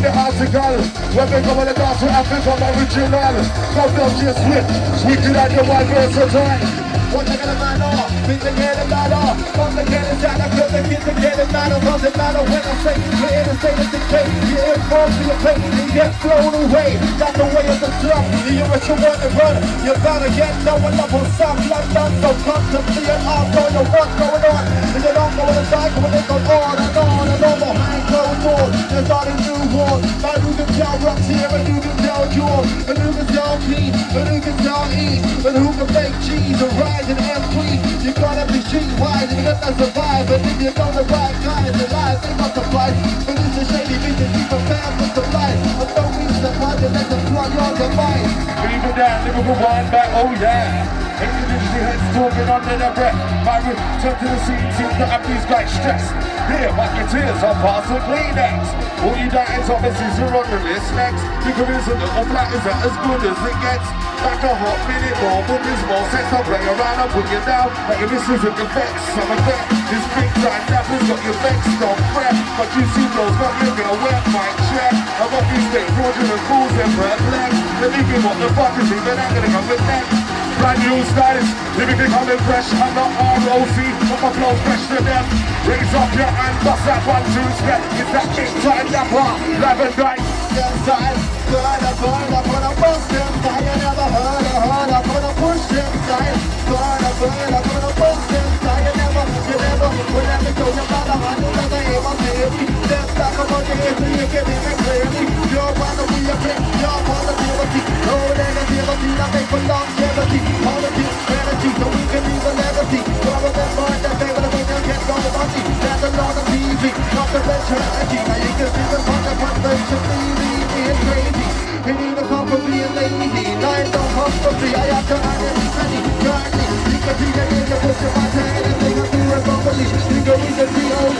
the article. When we go on the dance with Africa, original. Come down to your Swif. Switching out your white versatile. What you gonna man off? Think they get it matter. Come to get it down, I feel the kids to get it matter. Doesn't matter when I say, you're in the state of decay. You're in form to your pain, you get thrown away. That's the way of the slum. You're what you want to run. You gotta get no one up on South London. So constantly and on, don't know what's going on. And you don't know what it's like when it goes on and on and on behind closed doors. There's not a new war. Now you can tell rocks here and you can tell yours. And you can tell me, and you can tell E. And who can make cheese and rice and free. You gotta be street wise and you gotta survive. And if you know the right guys, the lies they multiply. But it's a shady vision, keep a fan with the light. But don't reach the point and let them plug your device. Even down, Liverpool one back, oh yeah. Individually heads talking under their breath. My return to the scene seems to have these guys stressed. Here, wipe your tears on past the Kleenex. All you doubting officers are on the list next. Because it's a little black, is that as good as it gets? Like a hot minute more, but there's more sex. I'll play around, I'll put you down. Like your missus with the vex. I'm a vet. This big time napper's got your vex, don't fret. But you see those got you gonna wet my check. I'm up these state fraudulent fools and perplexed. They're thinking what the fuck is even that gonna come with next? Brand new stylists, lyrically coming fresh. I'm not ROC, but my flow's fresh to them. Raise up your hand, bust that 1-2 step. It's that big time napper, live and die. Style, burn up on a bust them style. You never heard, I'm gonna push them style. Burn up on a bust them style. You never, whenever go, you're not a hundred, like I am on baby. Step back up on your head so you can even clearly. You're one of the effect, you're positivity. No negativity, I make for longevity. Politics, energy, so we can leave a legacy. Rather than burn that day, but I think I'll get on the money. That's a lot of TV, not the venture energy. Now you can see the conversation TV. It's crazy, you need a cup of being lazy. Life don't come for free, I have to earn every penny. Currently, you can see that in the push of my hand. And they can do it properly, you can read the deal.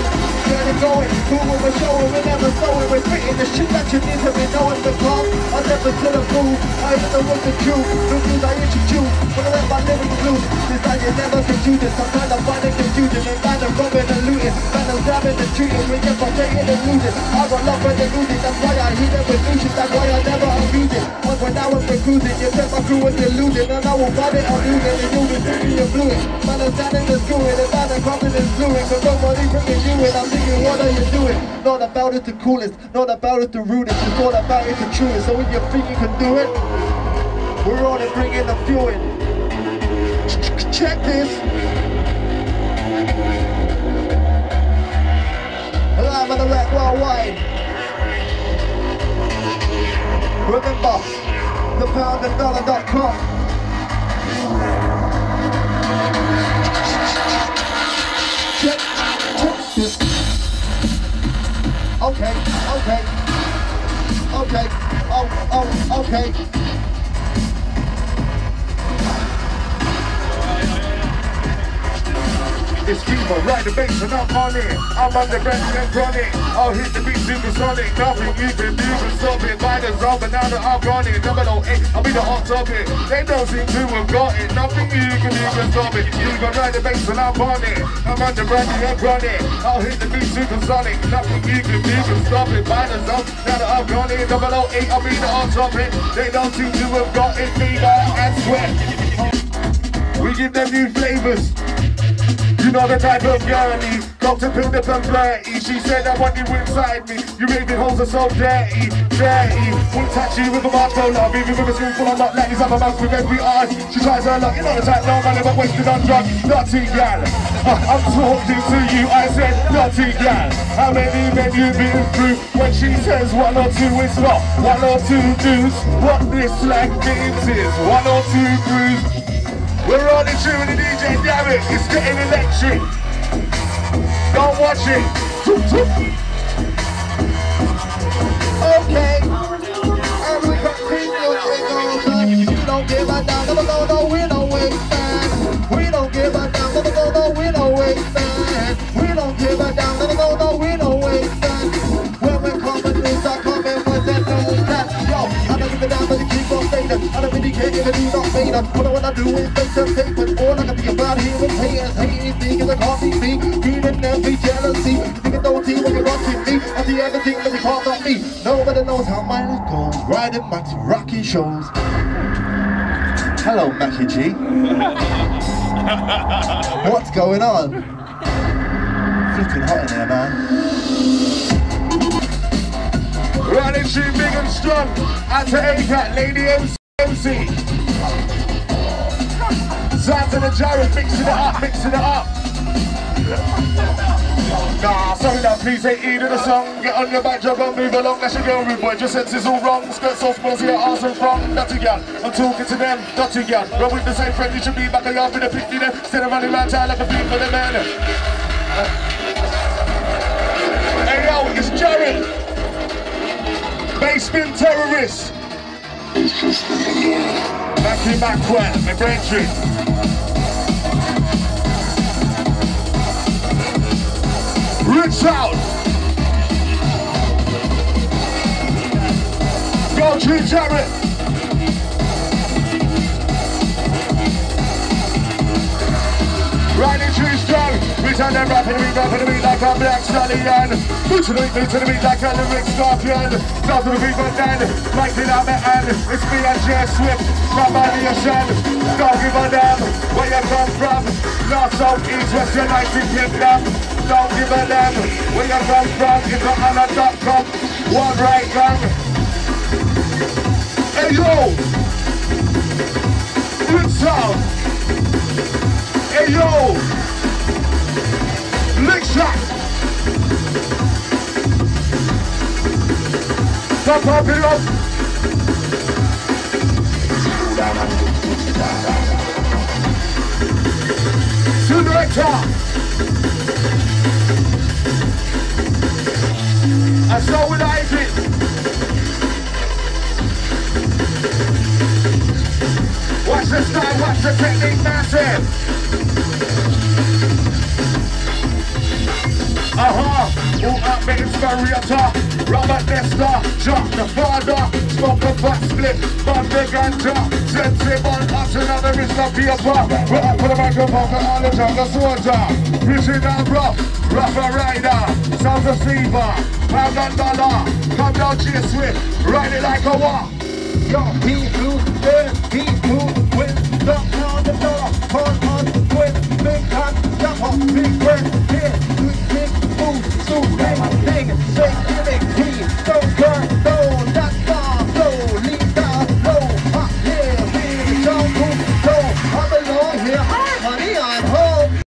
Get it going, moving and showing, we never sewing. We're spitting the shit that you need to be knowing. Because I never to the food, I hit the with the truth. The news I introduce, when I let my lyrics loose. This time you never confuse it, some kind of finding confusion. And kind of robbing and looting, kind of grabbing and treating. We get frustrated and losing, I got love when they lose it. That's why I heat it with music, that's why I never abuse it. Once when I was recruiting, you set my crew with illusion. And I will find it, I'll lose it, and you will see me and fluid. Man, I'm standing and screwing, and man, I'm confident fluid. Cause nobody bringing you in, I'm thinking, what are you doing? Not about it the coolest, not about it the rudest. It's all about it the truest. So if you think you can do it, we're on it bringing the fuel in. Check this. Live on the rack worldwide. Remember, thepoundandollar.com. Check this. Okay. It's Fever, ride the bass and I'm on it. I'm on the brand and chronic. I'll hit the beat supersonic. Nothing you can do can stop it. By the zone, but now that I've gone it. 008, I'll be the hot topic. They don't seem to have got it. Nothing you can do can stop it. You can ride the bass and I'm on it. I'm on the brand and chronic. I'll hit the beat supersonic. Nothing you can do can stop it. By the zone, now that I've gone it. 008, I'll be the hot topic. They don't seem to have got it. Fever and Swif. We give them new flavors. You know the type of girlie, got to build up and flirty. She said I want you inside me. You raving holes are so dirty. Won't touch you with a march for love. Even with a spoon full of nut ladies, I'm a mouth with every eye. She tries her luck, you know the type, no man ever wasted on drugs. Naughty gal, I'm talking to you, I said naughty gal. How many men you been through? When she says 1 or 2, it's not 1 or 2 dudes. What this like means is 1 or 2 crews. We're on the tune with the DJ Jarrett, it's getting electric. Don't watch it. Okay, and we continue to you don't give a damn, no, we don't waste time. We don't give a damn, no, we don't waste time. We don't give a damn, no, we don't waste time. When we come and news are coming with that news that, yo, I don't give a damn, but you keep on saying that. I don't really care if you don't say that. What I wanna do is make them take with all I can be about here with haters. Hate anything and they can't beat me. Feeling envy, jealousy. Thinking don't see when you're watching me. I see everything but you can't stop me. Nobody knows how mine it goes. Riding Max Rocky shows. Hello, Mackie G. What's going on? Flipping hot in here, man. Running street big and strong. Out to ACAT, Lady MC. Sound to the Jarrett, mixing it up, mixing it up. Nah, sorry now, please ain't either the song. Get on your back, jog on, move along, that's your girl, rude boy. Your sense is all wrong, skirt so small, your arse and from dirty gal. I'm talking to them, dirty gal. Run with the same friend, you should be back a yard with a picnic them. Instead of running around town like a thief for the man. Hey yo, it's Jarrett. Bassbin terrorist. Mackie Mackwell, my brain tree. Rich out. Go to Jarrett. Riding tree strong. Return them rapping the beat like a black stallion. Move to the beat like a lyric scorpion. Start to the beat but then like it out my hand. It's me and Jarrett Swif. Nobody a shame. Don't give a damn where you come from. North, south, east, west, united kingdom. Don't give a damn where you come from. It's not on a.com. One right gun. Hey yo! Good sound. Hey yo! Lick shot. Stop popping up. Selector. And so will Ivy. Watch the style, watch the technique, massive. Who up me inspirator? Robert Nesta, Jock the father. Smoke a fat split, bomb the ganja. Sensible, us another is the paper. We're up for the microphone, all the jungle soldier. Pushing down rougher rider. Sounds of Siva, pound and dollar. Come down to your Swif, ride it like a walk. Yo, he flew, he flew, with knock on the door, hold on the twin, big hot, jump on, big breath, here, big move, so big, big, big, big.